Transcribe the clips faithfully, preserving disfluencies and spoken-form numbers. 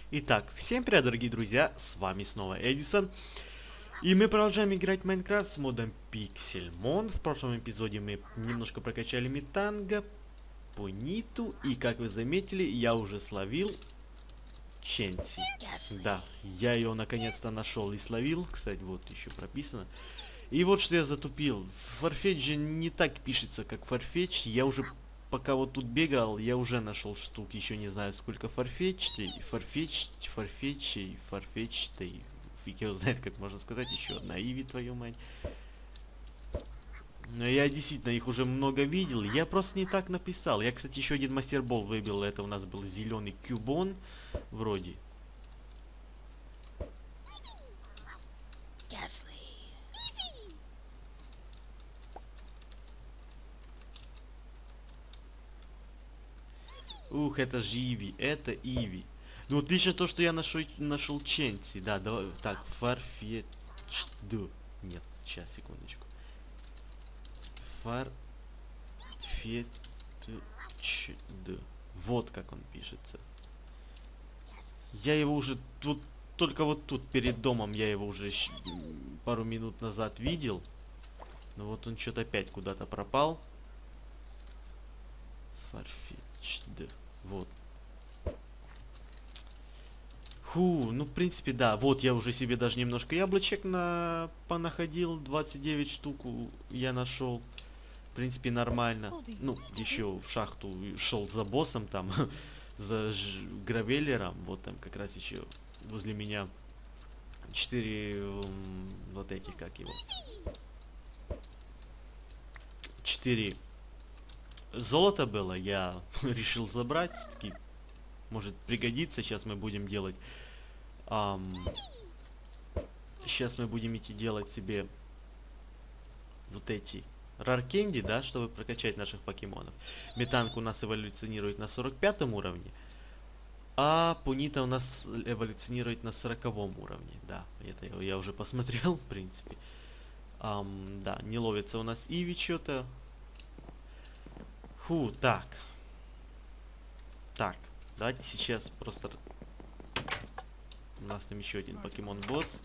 Итак, всем привет, дорогие друзья, с вами снова Эдисон. И мы продолжаем играть в Майнкрафт с модом Pixelmon. В прошлом эпизоде мы немножко прокачали Метанга, Пониту, и как вы заметили, я уже словил Ченси. Да, я ее наконец-то нашел и словил, кстати, вот еще прописано. И вот что я затупил. Farfetch же не так пишется, как Farfetch. Я уже, пока вот тут бегал, я уже нашел штук, еще не знаю сколько Farfetch, Farfetch, Farfetch, Farfetch, и фиг его знает, как можно сказать, еще одна Иви, твою мать. Но я действительно их уже много видел, я просто не так написал. Я, кстати, еще один мастербол выбил, это у нас был зеленый кюбон, вроде. Ух, это же Иви, это Иви. Ну, отлично то, что я нашел, нашел Ченси. Да, давай, так, Farfetch. Нет, сейчас, секундочку. Farfetch. Вот как он пишется. Я его уже тут, только вот тут перед домом я его уже пару минут назад видел. Но вот он что-то опять куда-то пропал. Farfetch. Вот. Фу, ну в принципе да, вот я уже себе даже немножко яблочек на понаходил, двадцать девять штук я нашел, в принципе нормально. Ну, еще в шахту шел за боссом там, за гравеллером, вот там как раз еще возле меня четыре вот этих, как его, четыре золота было, я решил забрать, таки, может пригодится, сейчас мы будем делать, um, сейчас мы будем идти делать себе вот эти раркенди, да, чтобы прокачать наших покемонов. Метанг у нас эволюционирует на сорок пятом уровне, а Пунита у нас эволюционирует на сороковом уровне, да, это я уже посмотрел, в принципе. Um, да, не ловится у нас Иви что-то. Фу, так. Так. Давайте сейчас просто... У нас там еще один покемон-босс.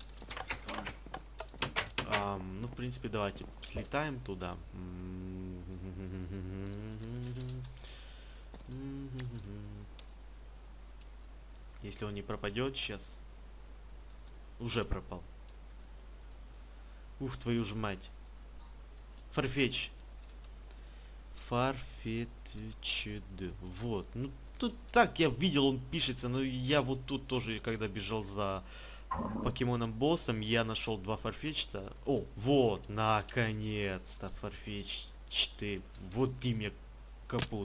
Um, ну, в принципе, давайте слетаем туда. Если он не пропадет сейчас. Уже пропал. Ух, твою ж мать. Farfetch. Farfetch. Вот. Ну, тут так я видел, он пишется, но я вот тут тоже, когда бежал за покемоном боссом, я нашел два Farfetch-то. О, вот, наконец-то Farfetch четыре. Вот ты мне капут.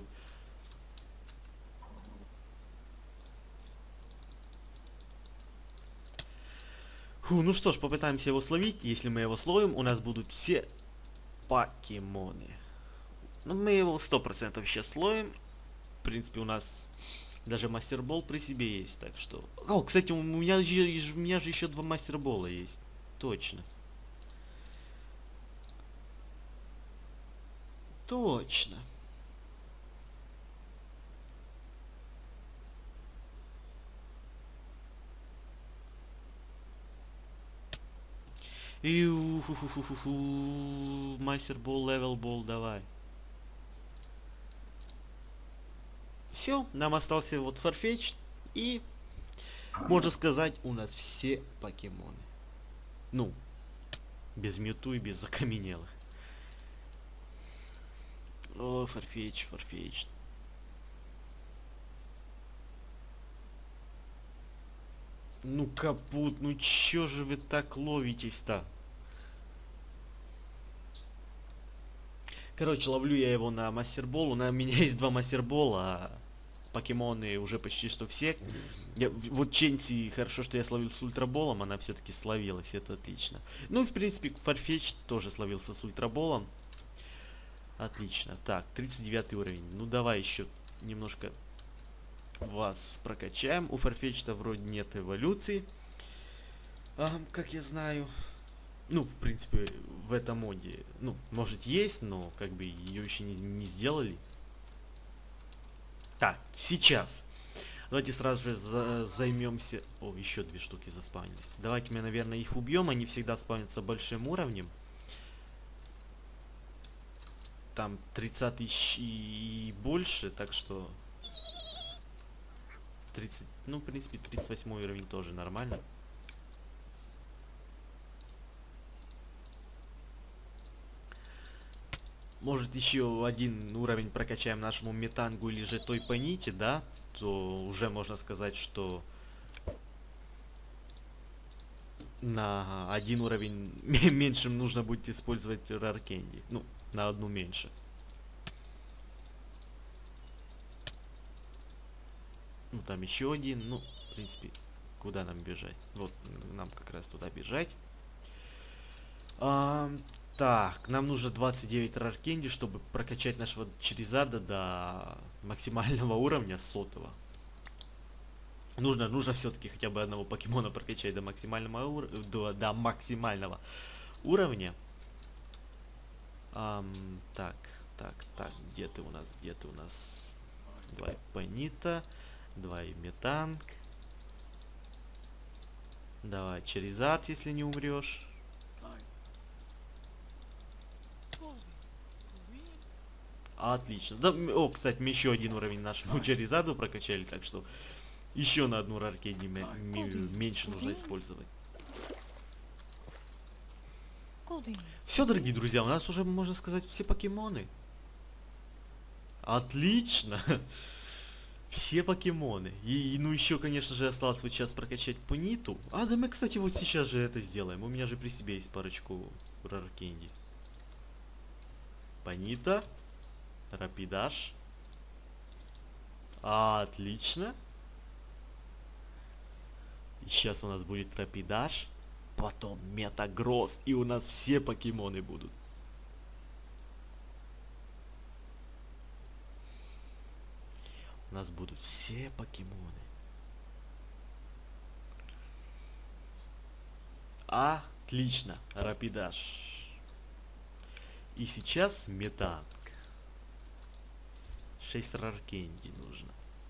Фу, ну что ж, попытаемся его словить. Если мы его словим, у нас будут все покемоны. Ну, мы его сто процентов сейчас словим. В принципе, у нас даже мастербол при себе есть, так что... О, кстати, у меня же, у меня же еще два мастербола есть. Точно. Точно. И мастербол, левелбол, давай. Все, нам остался вот Farfetch, и можно сказать, у нас все покемоны. Ну, без Мьюту и без закаменелых. О, Farfetch, Farfetch. Ну, капут, ну чё же вы так ловитесь-то? Короче, ловлю я его на мастербол. У меня есть два мастербола, а покемоны уже почти что все. Я, вот Ченси, хорошо, что я словил с ультраболом, она все-таки словилась, это отлично. Ну и в принципе Farfetch тоже словился с ультраболом. Отлично. Так, тридцать девятый уровень. Ну давай еще немножко вас прокачаем. У Farfetch-то вроде нет эволюции. А, как я знаю. Ну, в принципе, в этом моде, ну, может есть, но как бы ее еще не, не сделали. Так, сейчас. Давайте сразу же за займемся... О, еще две штуки заспавнились. Давайте мы, наверное, их убьем. Они всегда спавнятся большим уровнем. Там тридцать тысяч и больше, так что... тридцать... Ну, в принципе, тридцать восьмой уровень тоже нормально. Может, еще один уровень прокачаем нашему метангу или же той паните, да? То уже можно сказать, что на один уровень меньшим нужно будет использовать раркенди. Ну, на одну меньше. Ну, там еще один. Ну, в принципе, куда нам бежать? Вот, нам как раз туда бежать. А, так, нам нужно двадцать девять раркенди, чтобы прокачать нашего Черезарда до максимального уровня сотого. Нужно, нужно все-таки хотя бы одного покемона прокачать до максимального, ур... до, до максимального уровня. Ам, так, так, так, где ты у нас, где ты у нас? Давай Панита, давай Метанг. Давай Черезард, если не умрешь. Отлично. Да, о, кстати, мы еще один уровень нашему Черезарду прокачали, так что еще на одну раркенди меньше нужно использовать. Все, дорогие друзья, у нас уже, можно сказать, все покемоны. Отлично. Все покемоны. И, и ну еще, конечно же, осталось вот сейчас прокачать Паниту. А, да мы, кстати, вот сейчас же это сделаем. У меня же при себе есть парочку раркенди. Панита. Рапидаш. А, отлично. И сейчас у нас будет Рапидаш. Потом Метагросс. И у нас все покемоны будут. У нас будут все покемоны. Отлично. Рапидаш. И сейчас Метанг. шесть раркенди нужно.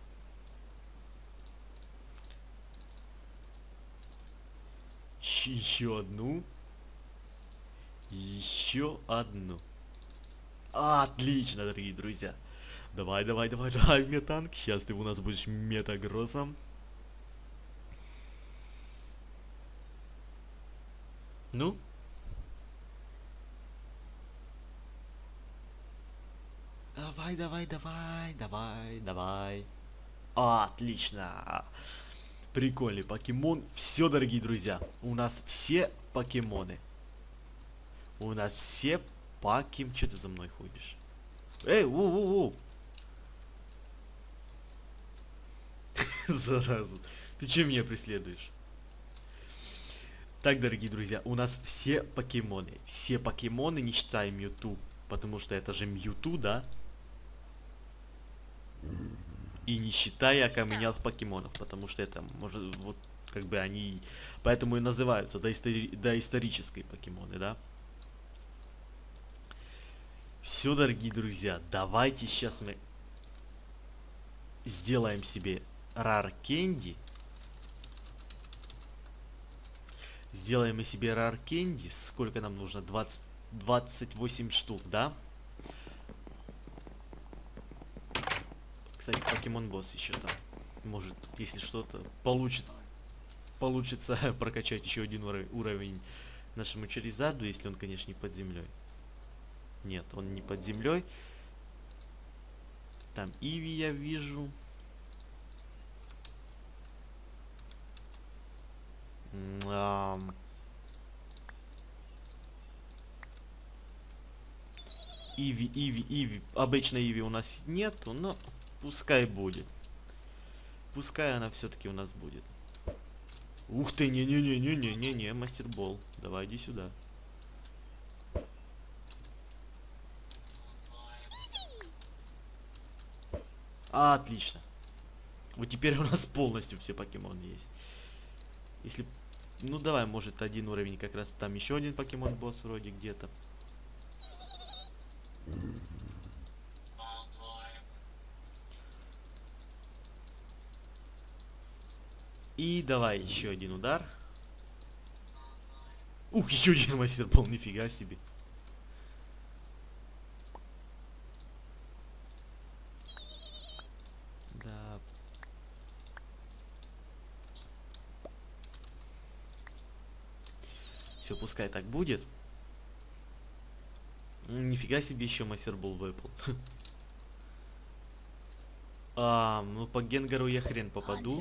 Еще одну. Еще одну. Отлично, дорогие друзья. Давай, давай, давай, давай, Метанг. Сейчас ты у нас будешь Метагроссом. Ну? Давай, давай, давай, давай, давай. Отлично. Прикольный покемон. Все, дорогие друзья, у нас все покемоны. У нас все покем... Че ты за мной ходишь? Эй, у-у-у. Зараза. Ты че меня преследуешь? Так, дорогие друзья, у нас все покемоны. Все покемоны, не считая Мьюту. Потому что это же Мьюту, да? И не считая окаменелых покемонов, потому что это, может, вот, как бы они... Поэтому и называются доистори... доисторические покемоны, да? Все, дорогие друзья, давайте сейчас мы сделаем себе раркенди. Сделаем мы себе раркенди. Сколько нам нужно? двадцать, двадцать восемь штук, да? Кстати, покемон босс еще там. Может, если что-то получит, получится прокачать еще один уровень, уровень нашему Черезарду, если он, конечно, не под землей. Нет, он не под землей. Там Иви я вижу. М-ам. Иви, Иви, Иви. Обычно Иви у нас нету, но пускай будет. Пускай она все-таки у нас будет. Ух ты, не-не-не-не-не-не-не, мастербол. Давай, иди сюда. А, отлично. Вот теперь у нас полностью все покемоны есть. Если... Ну давай, может, один уровень как раз. Там еще один покемон-босс вроде где-то. И давай еще один удар. Ух, еще один мастер был, нифига себе. Да. Все, пускай так будет. Нифига себе, еще мастербол выпал. А, ну по Генгару я хрен попаду.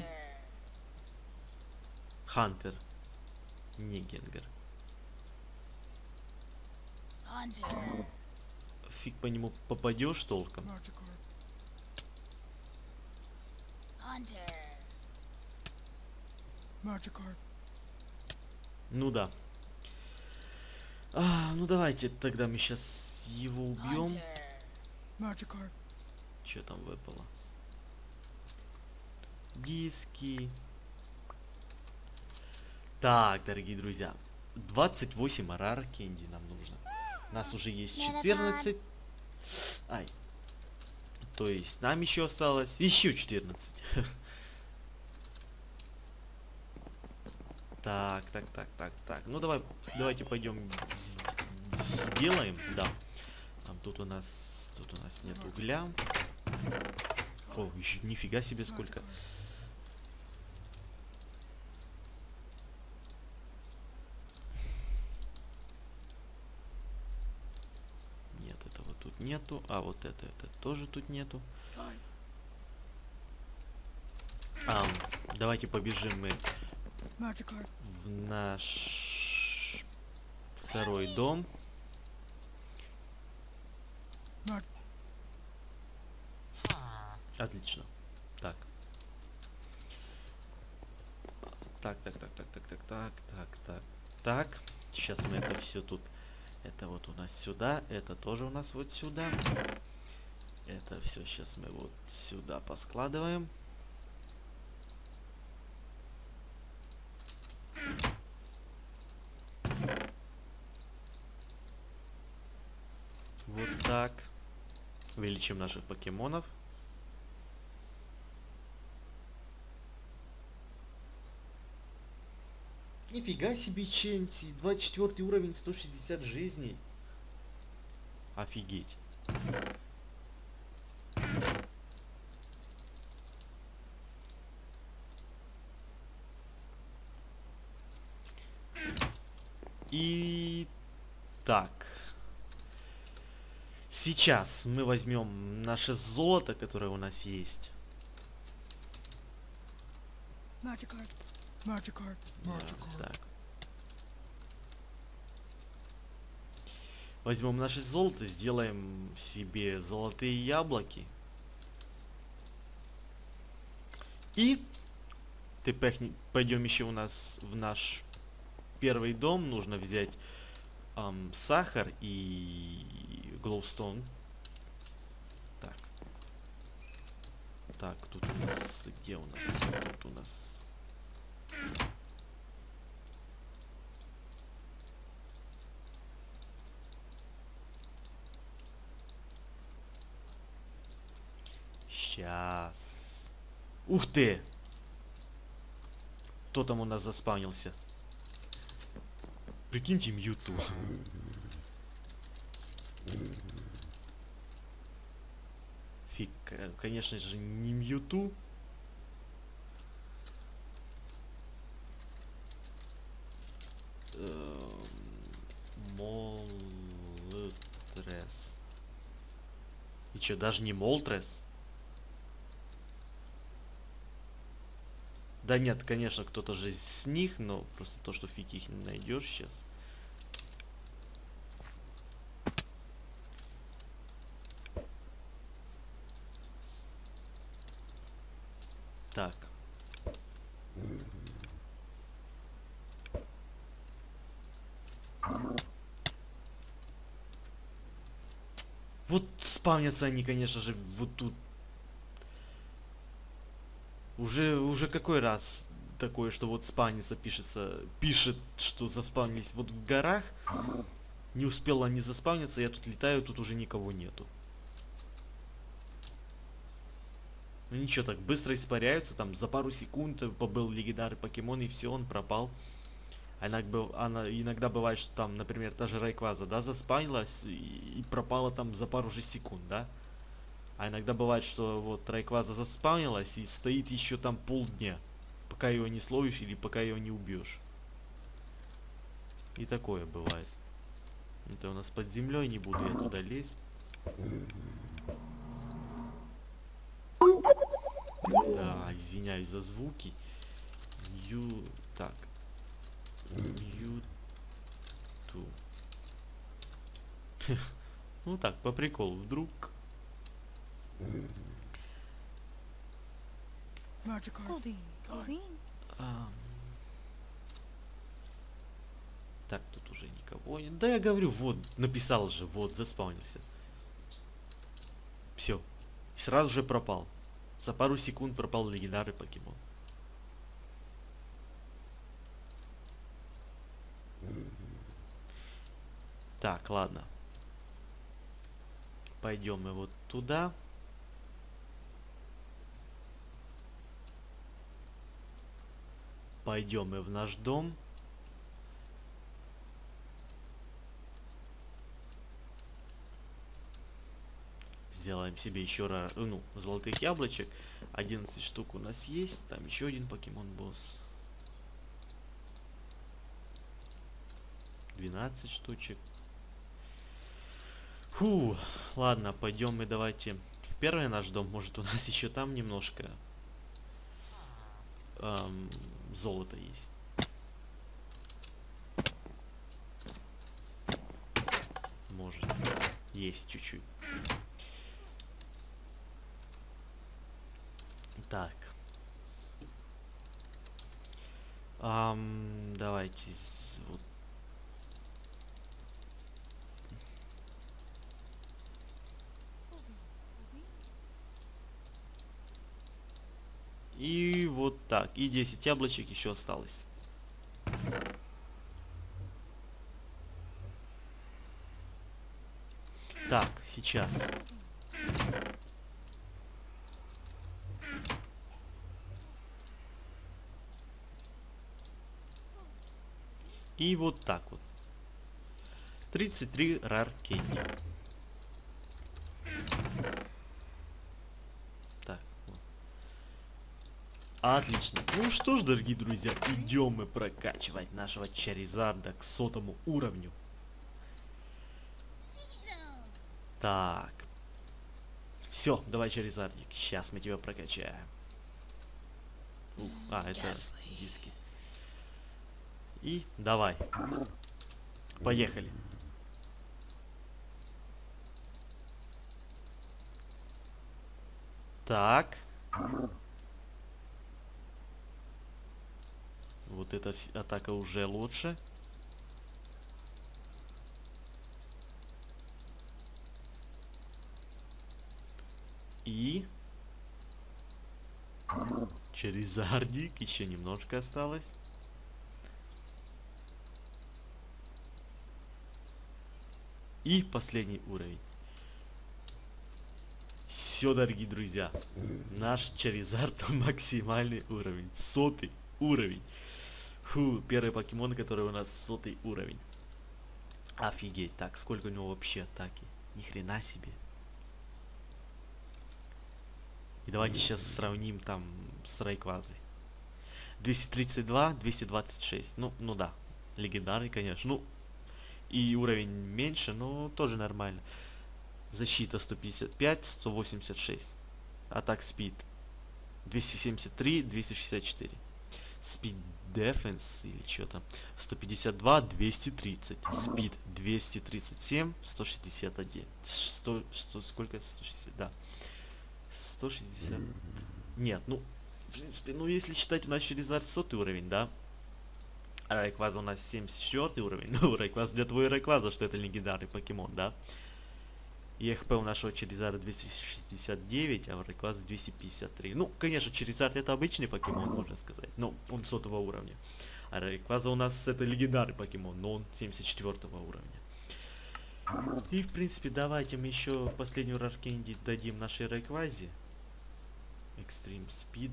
Хантер. Не Генгар. Фиг по нему попадешь толком. Ну да. А, ну давайте тогда мы сейчас его убьем. Что там выпало? Диски. Так, дорогие друзья. двадцать восемь арар кенди нам нужно. У нас уже есть четырнадцать. Ай. То есть нам еще осталось еще четырнадцать. Так, так, так, так, так. Ну давай, давайте пойдем сделаем, да. Там тут у нас, тут у нас нет угля. О, еще нифига себе сколько. Нет, этого тут нету. А вот это, это тоже тут нету. А, давайте побежим мы в наш второй дом. Отлично. Так. Так, так, так, так, так, так, так, так, так, так. Сейчас мы это все тут. Это вот у нас сюда. Это тоже у нас вот сюда. Это все сейчас мы вот сюда поскладываем. Вот так. Увеличим наших покемонов. Нифига себе, Ченси. двадцать четвёртый уровень, сто шестьдесят жизней. Офигеть. И так. Сейчас мы возьмем наше золото, которое у нас есть. Magikarp. Magikarp. Magikarp. Так. Возьмем наше золото, сделаем себе золотые яблоки. И теперь пойдем еще у нас в наш первый дом. Нужно взять эм, сахар и глоустон. Так. Так, тут у нас... Где у нас? Тут у нас... Сейчас. Ух ты! Кто там у нас заспавнился? Прикиньте, Мьюту. Фиг, конечно же, не Мьюту. Молтрес. И чё, даже не Молтрес? Да нет, конечно, кто-то же с них, но просто то, что фиг их не найдешь сейчас. Так. Вот спавнятся они, конечно же, вот тут. Уже, уже какой раз такое, что вот спавнится, пишется, пишет, что заспавнились вот в горах. Не успела они заспавниться, я тут летаю, тут уже никого нету. Ну ничего, так быстро испаряются, там за пару секунд побыл легендарный покемон и все, он пропал. А иногда, она, иногда бывает, что там, например, та же Райкваза, да, заспавнилась и, и пропала там за пару же секунд, да. А иногда бывает, что вот Райкваза заспавнилась и стоит еще там полдня, пока его не словишь или пока его не убьешь. И такое бывает. Это у нас под землей, не буду я туда лезть. Да, извиняюсь за звуки. Ю... Так. Юту. Ну так, по приколу, вдруг. Magikarp. А, так, тут уже никого нет. Да я говорю, вот, написал же, вот, заспаунился. Все. Сразу же пропал. За пару секунд пропал легендарный покемон. Так, ладно. Пойдем мы вот туда. Пойдем мы в наш дом. Сделаем себе еще раз, ну, золотых яблочек. одиннадцать штук у нас есть. Там еще один покемон босс. двенадцать штучек. Фу, ладно, пойдем мы давайте в первый наш дом. Может, у нас еще там немножко эм, золота есть. Может, есть чуть-чуть. Так. Эм, давайте вот. И вот так. И десять яблочек еще осталось. Так, сейчас. И вот так вот. тридцать три рар кенди. Так. Вот. Отлично. Ну что ж, дорогие друзья, идем мы прокачивать нашего Чаризарда к сотому уровню. Так. Все, давай, Чаризардик. Сейчас мы тебя прокачаем. Ух, а, это диски. И давай. Поехали. Так. Вот эта атака уже лучше. И... Чаризардик. Еще немножко осталось. И последний уровень. Все, дорогие друзья. Наш Чаризард максимальный уровень. Сотый уровень. Фу, первый покемон, который у нас сотый уровень. Офигеть. Так, сколько у него вообще атаки? Ни хрена себе. И давайте сейчас сравним там с Райквазой. двести тридцать два, двести двадцать шесть. Ну, ну да. Легендарный, конечно. Ну, и уровень меньше, но тоже нормально. Защита сто пятьдесят пять, сто восемьдесят шесть. Атак спид двести семьдесят три, двести шестьдесят четыре. Speed Defense или что там сто пятьдесят два, двести тридцать. Speed двести тридцать семь, сто шестьдесят один. сто, сто, сколько? сто шестьдесят, да. сто шестьдесят. Нет, ну, в принципе, ну если считать у нас Чаризард сотый уровень, да. А Райкваза у нас семьдесят четвёртый уровень. Ну, Райкваза для твоего Райкваза, что это легендарный покемон, да. И эх пэ у нашего Чаризарда двести шестьдесят девять, а у Райкваза двести пятьдесят три. Ну, конечно, Чаризард это обычный покемон, можно сказать. Но он сотого уровня. А Райкваза у нас это легендарный покемон, но он семьдесят четвёртого уровня. И в принципе давайте мы еще последнюю раркенди дадим нашей Райквазе. Extreme Speed.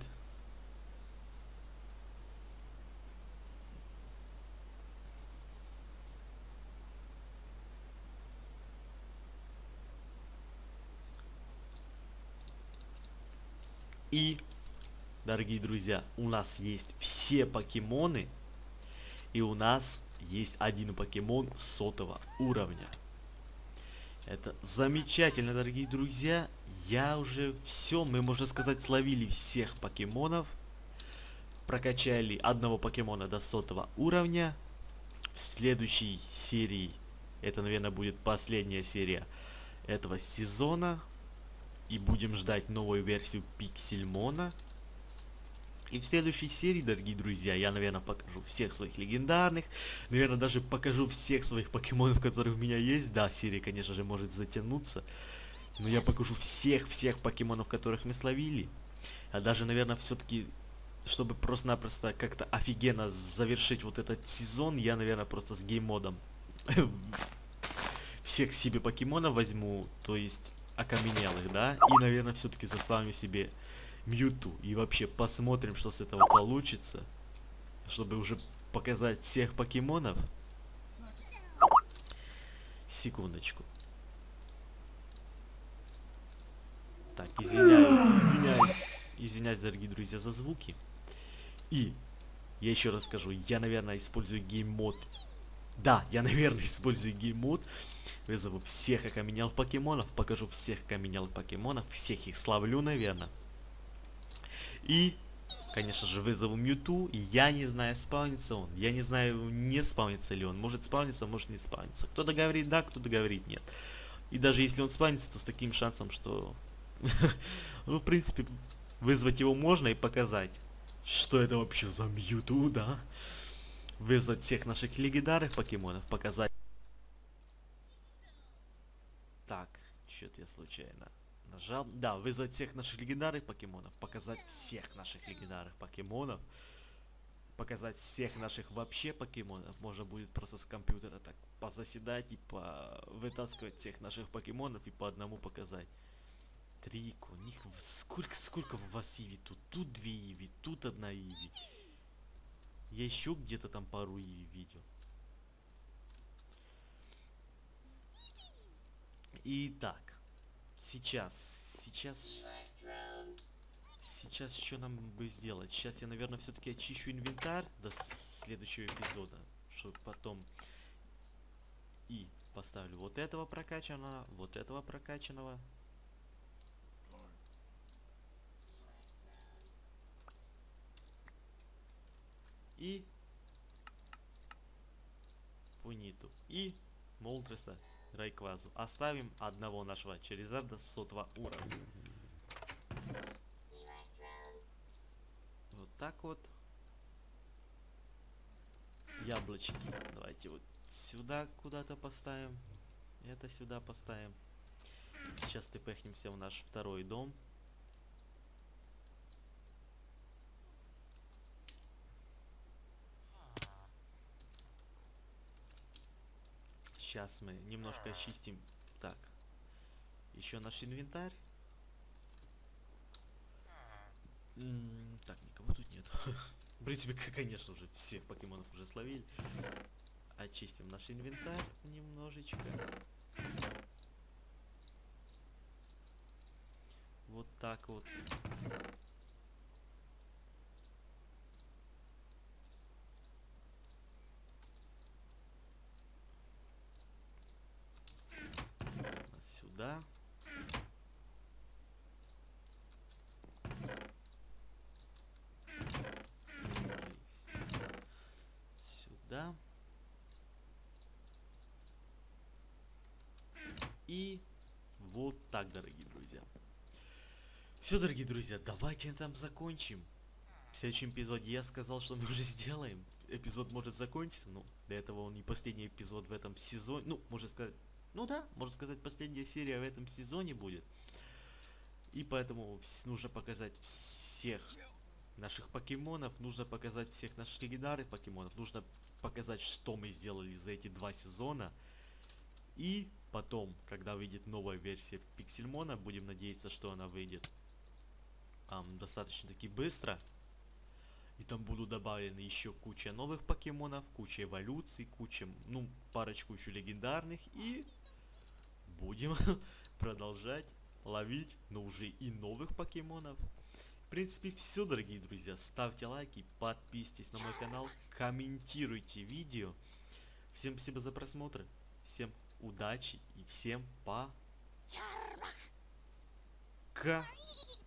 И, дорогие друзья, у нас есть все покемоны. И у нас есть один покемон сотого уровня. Это замечательно, дорогие друзья. Я уже все, мы, можно сказать, словили всех покемонов. Прокачали одного покемона до сотого уровня. В следующей серии, это, наверное, будет последняя серия этого сезона. И будем ждать новую версию Пиксельмона. И в следующей серии, дорогие друзья, я, наверное, покажу всех своих легендарных. Наверное, даже покажу всех своих покемонов, которые у меня есть. Да, серия, конечно же, может затянуться. Но я покажу всех-всех покемонов, которых мы словили. А даже, наверное, все-таки, чтобы просто-напросто как-то офигенно завершить вот этот сезон, я, наверное, просто с гейммодом всех себе покемонов возьму, то есть окаменелых, да? И, наверное, все-таки заспавню себе Мьюту. И вообще посмотрим, что с этого получится. Чтобы уже показать всех покемонов. Секундочку. Так, извиняюсь, извиняюсь, извиняюсь, дорогие друзья, за звуки. И я еще раз скажу, я, наверное, использую гейммод. Да, я, наверное, использую гейммод. Вызову всех окаменелых покемонов, покажу всех окаменелых покемонов, всех их славлю, наверное. И, конечно же, вызову Мьюту, и я не знаю, спавнится он. Я не знаю, не спавнится ли он. Может спавниться, может не спавниться. Кто-то говорит да, кто-то говорит нет. И даже если он спавнится, то с таким шансом, что... Ну, в принципе, вызвать его можно и показать, что это вообще за Мьюту, да? Вызвать всех наших легендарных покемонов, показать... Так, что-то я случайно... Нажал. Да, вызвать всех наших легендарных покемонов, показать всех наших легендарных покемонов, показать всех наших вообще покемонов. Можно будет просто с компьютера так позаседать и по вытаскивать всех наших покемонов и по одному показать. Трик, у них сколько, сколько у вас Иви? Тут, тут две Иви, тут одна Иви. Я еще где-то там пару Иви видел. Итак. Сейчас, сейчас, сейчас что нам бы сделать? Сейчас я, наверное, все-таки очищу инвентарь до следующего эпизода, чтобы потом и поставлю вот этого прокачанного, вот этого прокачанного. И Пуниту. И Молтреса. Райквазу. Оставим одного нашего Черезарда с сотого уровня. Вот так вот. Яблочки. Давайте вот сюда куда-то поставим. Это сюда поставим. Сейчас тпхнемся в наш второй дом. Сейчас мы немножко очистим. Так. Еще наш инвентарь. М-м, так, никого тут нет. В принципе, конечно же, всех покемонов уже словили. Очистим наш инвентарь немножечко. Вот так вот. Сюда. Сюда. И вот так, дорогие друзья. Все, дорогие друзья, давайте на этом закончим. В следующем эпизоде я сказал, что мы уже сделаем. Эпизод может закончиться, но до этого он не последний эпизод в этом сезоне. Ну, можно сказать, ну да, можно сказать, последняя серия в этом сезоне будет. И поэтому нужно показать всех наших покемонов, нужно показать всех наших легендарных покемонов, нужно показать, что мы сделали за эти два сезона. И потом, когда выйдет новая версия Пиксельмона, будем надеяться, что она выйдет ам, достаточно таки быстро. И там будут добавлены еще куча новых покемонов, куча эволюций, куча, ну, парочку еще легендарных. И будем продолжать ловить, но уже и новых покемонов. В принципе, все, дорогие друзья. Ставьте лайки, подписывайтесь на мой канал, комментируйте видео. Всем спасибо за просмотр, всем удачи и всем пока.